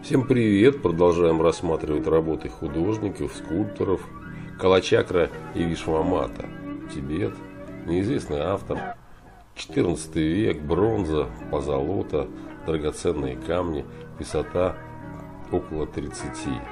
Всем привет! Продолжаем рассматривать работы художников, скульпторов Калачакра и Вишвамата. Тибет. Неизвестный автор. 14 век. Бронза, позолота, драгоценные камни. Высота около 30.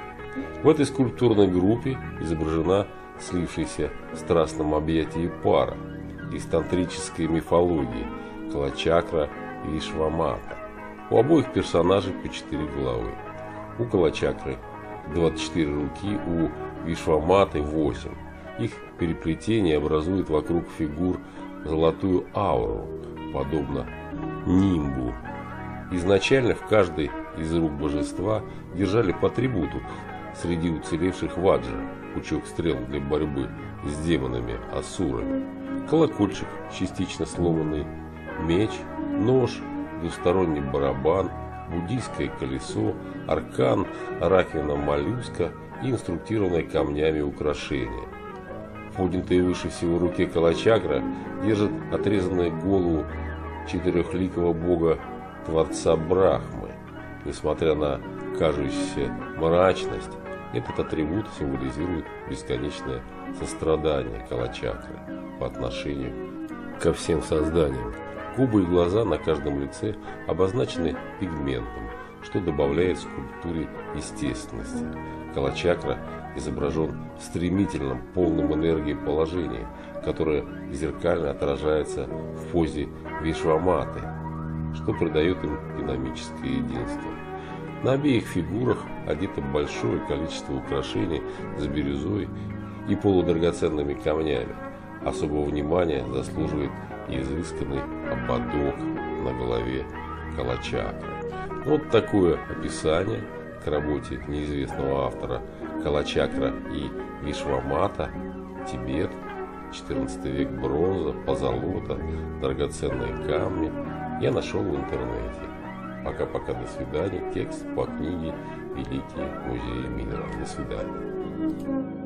В этой скульптурной группе изображена слившаяся в страстном объятии пара из тантрической мифологии Калачакра и Вишвамата. У обоих персонажей по 4 головы. У Калачакры 24 руки, у Вишваматы 8. Их переплетение образует вокруг фигур золотую ауру, подобно нимбу. Изначально в каждой из рук божества держали по атрибуту. Среди уцелевших ваджа, пучок стрел для борьбы с демонами-асурами, колокольчик, частично сломанный, меч, нож, двусторонний барабан, буддийское колесо, аркан, раковина моллюска и инструктированное камнями украшения. В поднятой выше всего руке Калачакра держит отрезанную голову четырехликого бога Творца Брахмы. Несмотря на кажущуюся мрачность, этот атрибут символизирует бесконечное сострадание Калачакры по отношению ко всем созданиям. Губы и глаза на каждом лице обозначены пигментом, что добавляет скульптуре естественности. Калачакра изображен в стремительном, полном энергии положении, которое зеркально отражается в позе Вишваматы, что придает им динамическое единство. На обеих фигурах одето большое количество украшений с бирюзой и полудрагоценными камнями. Особого внимания заслуживает изысканный ободок на голове Калачакры. Вот такое описание к работе неизвестного автора Калачакра и Вишвамата. Тибет, 14 век, бронза, позолота, драгоценные камни я нашел в интернете. Пока-пока, до свидания. Текст по книге «Великие музеи мира». До свидания.